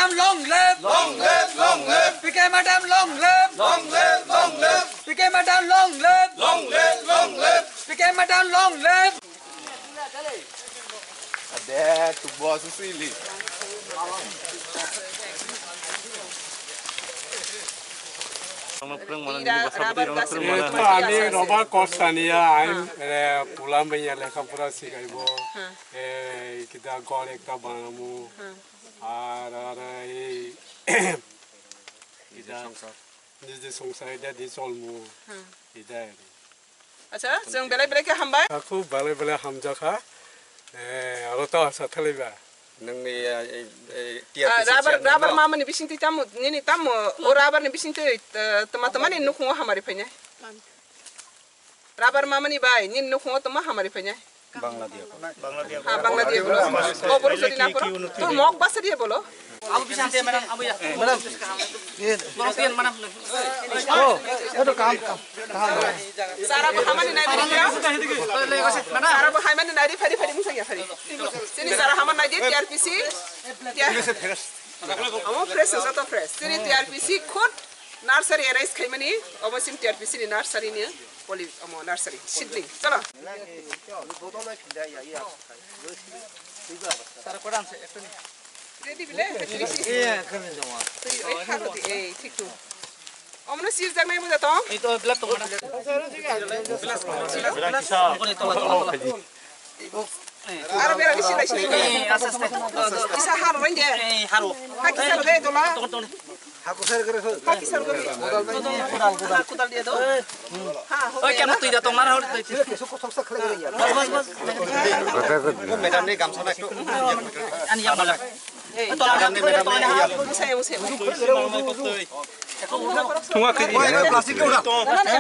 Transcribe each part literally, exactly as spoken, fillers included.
madam long live. Long live, long live. P K madam long live. Long live, long live. P K madam long live. Long live, long live. P K madam long live. Ada tu Bwsa sili. Ani Rwjak Kostania, I'm pulang banyak lekang perasi kaibo. Eh kita golek ta banamu. Ara eh kita jadi sungsai dia di solmu. Tidak. Acha, jeng belai-belai ke hambai? Aku belai-belai hamjaka. Eh, aku tahu asal terlibat. Nang ni Rabar rabar mama ni bising tamu ni tamu o rabar ni bising tu teman-teman ni nukungo hamari punya. Rabar mama ni bay ni nukungo teman hamari punya. Bangladesh. Bangladesh. हाँ बांग्लादेश बोलो ओ बोलो सो दिना करो तो मौक बस दिए बोलो Abu bisa nanti madam Abu ya. Madam. Boros tian madam. Oh, itu kam kam. सारा बहामा ni नाइडी क्या सारा बहामा ni नाइडी फरी फरी मुझे क्या फरी sini सारा हमार नाइडी T R P C हमार फ्रेश है तो fresh sini T R P C खुद नर्सरी एराइस खाई मनी अब सिम T R P C ni nursery ni पोली अमो नर्सरी सिडनी चलो Sarap koran se ekto ni. ready bile Iya, kami semua. eh haro di eh ठीक tu omno sir jag nai muda to Itu belak tu madam. Ara bera bisi lai sini Eh, asas teh. isa haro renge Eh, haru. haki sar de dola Tunggu tunggu. Aku saya kira. haki sar go Kudal kudal. kudal dia do ha ho Oh, kamu tu ida to mana hol tu. Bas bas bas. Madam ni gamsa nak tu. Ani yang mana? eh Tolong ni madam ni ya. saya saya Tunggu kerja. Plastik ke udah.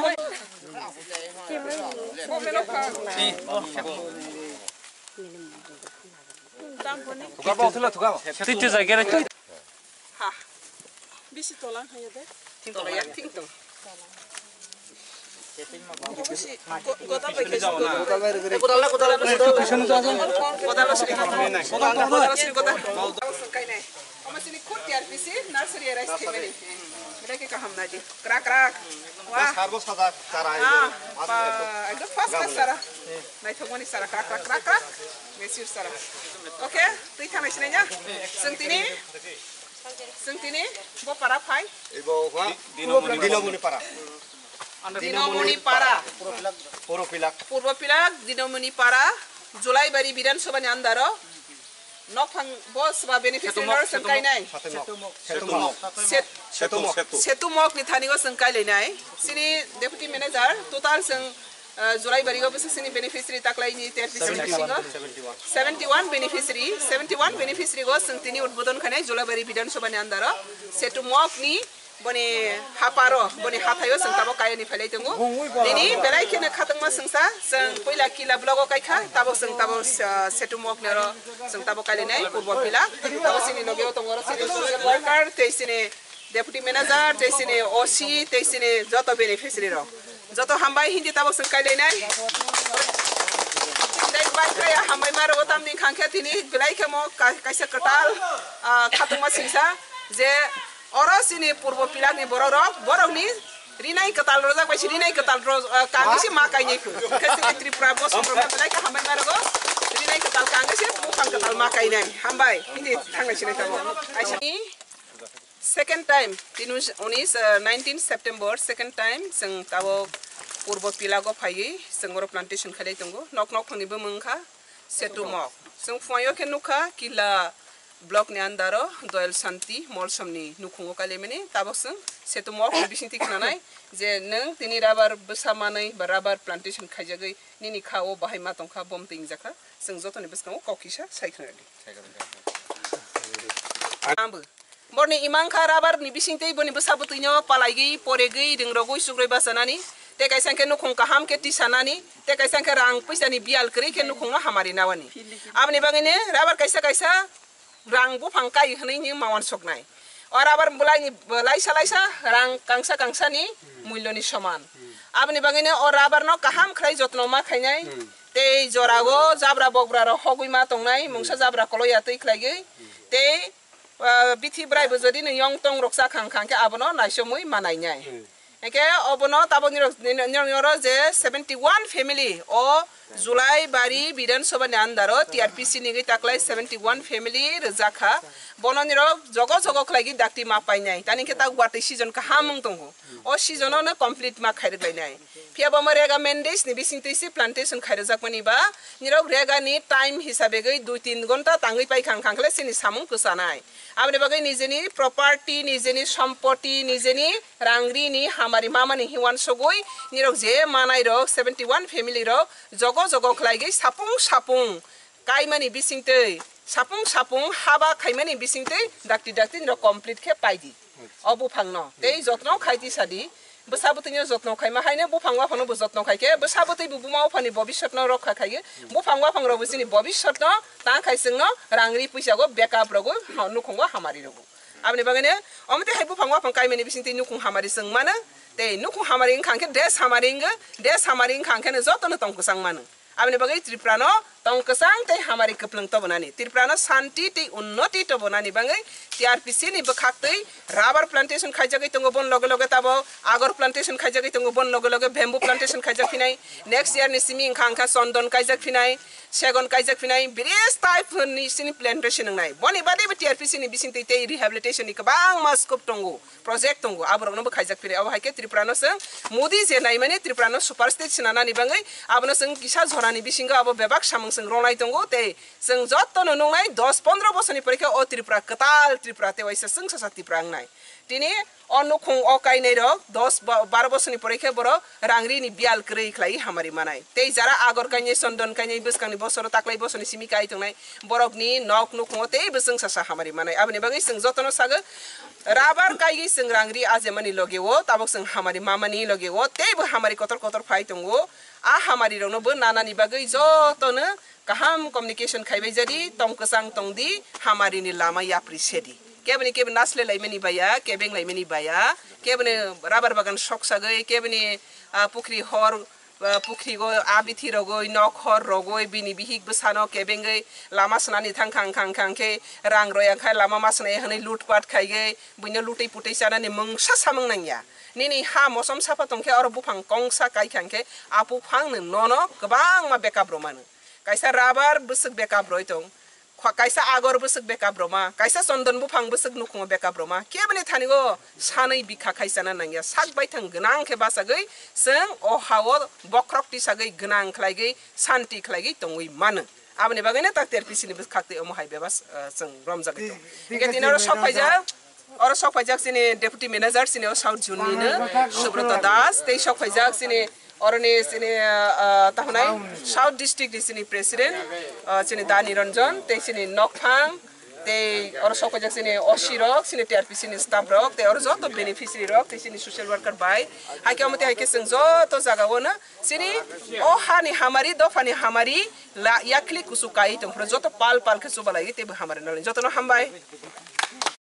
Tukar bawa tu lah tukar. Titu saya kira. ha bisi tolang hanya de ting tong ya ting tong bisi gota pe ke Kudal lah kudal. gota lo sini gota lo sini gota kai nai om sini khud T R P C nursery rice ke meni mera ke kaham na ji krak krak wah Harbo sada cara ah pa agak fast fast sara nai thogoni sara krak krak krak krak mesir sara okay tu thana sini nya sentini sentini bo para phai Ibu apa? Dino muni para. Dinomuni para Puro Pilak. Purwa Pilak Dinomuni para Jolaibari Vidansabha ni andaro nokphang bos ba beneficiary sangkai nai Setumok. set Setumok. setumok ni thani go sangkai le nai sini deputy manager total sang Jolaibari go bus sini beneficiary taklai ni T R P C singo seventy-one beneficiary seventy-one beneficiary go sang tini udbodon khane Jolaibari Vidansabha ni andaro setumok ni bone haparo bone hathayo sang tabo kaya ni phalai tungu ini belai kene khatang ma sangsa sang poila kila blogo kai kha tabo sang tabo setumok nero sang tabo kale nai purbo pila tabo sini logeo tongoro sini social worker te sini deputy manager te sini O C te sini joto beneficiary ro joto hambai hindi tabo sang kale nai dai bai kaya hambai maro otam ni khangkha tini belai kemo kaisa katal khatang ma singsa je Orang sini purbo Pilak ni borok borok ni rinai ketal rozak baca rinai ketal roz kami sih makai ni ku kesini Tripura bos program mereka hambai baru rinai ketal kami sih bukan ketal makai ni hambai ini tanggal sini tahu Aisyah ni second time tinus unis nineteen September second time seng tahu purbo Pilak go pagi sengoro plantation kali tunggu nok nok pun ibu mengka setu mok seng foyo ke nuka kila blok ni andaro doel santi mol somni nukungo kali meni taboseng setu mok bisinti kanai je neng tini rabar Bwsa manai barabar plantation khajagai nini khao bahai ma tongkha bom ting jaka seng joto ni biskang kokisa saikhnali ambu morni imangkha rabar ni bisinti boni Bwsa butinyo palaigi poregi dingrogoi sugroi basanani te kaisang ke nukung kaham ke tisanani te kaisang ke rang pisani bial kri ke nukung hamari nawani abni bangine rabar kaisa kaisa rang bu pangkai hani ni mawan soknai और आबर बुलाई बुलाई सलाइसा रंग कांसा कांसा नि मूल्य नि समान आपनि बागिने और आबर न काहाम खराय जत्न मा खायनाय ते जरागो जाब्रा बगब्रा र हगुइ मा तंनाय मुंसा जाब्रा कलया तै खलायै ते bithi brai bo jodi ni yong tong roksa khang khang ke abono naisomui manai nyai eke obono taboni nyoro je seventy-one family o Jolaibari Bidan Sabha ni andaro T R P C ni taklai seventy-one family Rwjak bono ni ro jogo jogo khlagi dakti ma pai nai tani ke ta gwate season ka hamung tongo o season no complete ma khair lai nai pia bo rega mendes ni bising tisi plantation khair jak mani ba ni ro rega ni time hisabe gai two three ghonta tangai pai khang khang khle sini samung kusanai abne bagai nijeni property nijeni sampoti nijeni rangri ni hamari mama ni hiwan sogoi ni ro je manai ro seventy-one family ro jogo jogo khlai sapung sapung kaimani bisingte sapung sapung haba khaimani bisingte dakti dakti no complete khe paidi obu phangno tei jotno khaiti sadi Bwsa butino jotno khaima haine bu phangwa phano bu jotno khaike Bwsa butai bu bumau phani bobishotno rokha khaige bu phangwa phangra busini bobishotno ta khaisingno rangri puisa go backup rogo nukhungwa hamari rogo abni bagane omte haibu phangwa phang kaimani bisingte nukhung hamari sing mana te nukhung hamari khangke des hamari nge des hamari khangke ne jotno tongkusang mana abni bagai triprano tongkusang te hamari kepleng to bonani triprano santi te unnoti to bonani bangai T R P C ni bakhaktai rubber plantation khaijagai tongo bon loge loge tabo agor plantation khaijagai tongo bon loge loge bamboo plantation khaijak finai next year ni simi khangkha sondon khaijak finai segon khaijak finai various type ni sini plantation ngai boni badi T R P C ni bising te rehabilitation ni kabang mas scope tongo project tongo aborong no khaijak finai abo haike triprano sing modi je nai mane triprano super state sinana ni bangai abono sing kisa zhora ni bisinga abo bebak samung sing ronai tongo te sing jotto no ngai ten fifteen bosoni parikha o tripura katal tripura te waisa sing sa triprang nai tini onu khung o kai nei ro ten twelve bosoni parikha boro rangri ni bial krei khlai hamari manai te jara agor kai nei sondon kai nei buskang ni bosoro taklai bosoni simi kai tongnai borok ni nok nu khung te busung sa sa hamari manai abni bagai sing jotto no saga rabar kai gi sing rangri ajemani loge wo tabok sing hamari mamani loge wo te bu hamari kotor kotor phai tongo a hamari ro no bu nana ni bagai jotto no kaham communication khaibai jadi tongkusang tongdi hamari ni lama yapri sedi kebni kebni nasle laimeni baya kebeng laimeni baya kebni rabar bagan shok sagai kebni pukri hor pukri go abithi rogo nok hor rogo bini bihik busano kebengai lama snani thang khang khang khang ke rang roya khai lama masnai hane lutpat khaige buino lutai putai sana ni mungsa samang nangya nini ha mosom sapa tongke oro bufang kongsa kai khangke apu phang ne nono kabang ma backup romanu kaisa rabar busuk backup roitong kaisa agor busuk backup roma kaisa sondon bufang busuk nukhung backup roma kebni thanigo sanai bikha kaisa na nangya sak baithang gnang ke basagai seng o hawo bokrokti sagai gnang khlaigai santi khlaigai tongui man abni bagane tak terpisi ni bukhakte omo hai bebas seng romjak to ngetinaro sokhaija oro sokhaijak sini deputy manager sini o south zone ni na subrata das tei sokhaijak sini Orani sini tahunai South District di sini President sini Dani Ranjan te sini Nokphang te oro sokojak sini Oshirok sini T R P sini staff rok te oro joto beneficiary rok te sini social worker bai haike amte haike sing joto jaga wona sini o hani hamari do fani hamari la yakli kusukai tong joto pal pal ke subalai te hamari nalin joto no hambai